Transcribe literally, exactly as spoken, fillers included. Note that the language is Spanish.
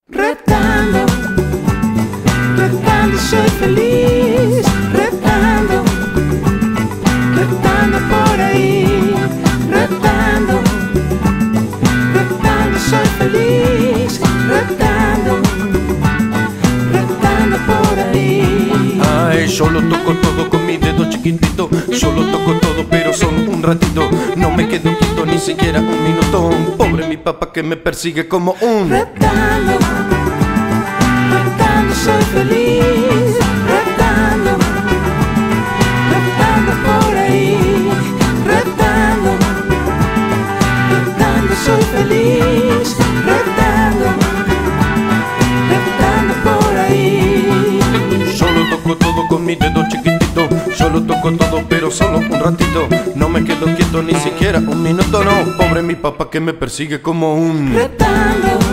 Retando, retando soy feliz, retando, retando por ahí, retando, retando soy feliz, retando, retando por ahí. Ay, yo lo toco todo con mi dedo chiquitito, yo lo toco todo pero solo un ratito, no me quedo quieto ni siquiera un minuto. Pobre mi papá que me persigue como un Retando, retando soy feliz, retando, retando por ahí, retando, retando soy feliz, retando, retando por ahí. Yo lo toco todo con mi dedo chiquitito, yo lo toco todo pero solo un ratito, no me quedo quieto ni siquiera un minuto, no. Pobre mi papá que me persigue como un Retando,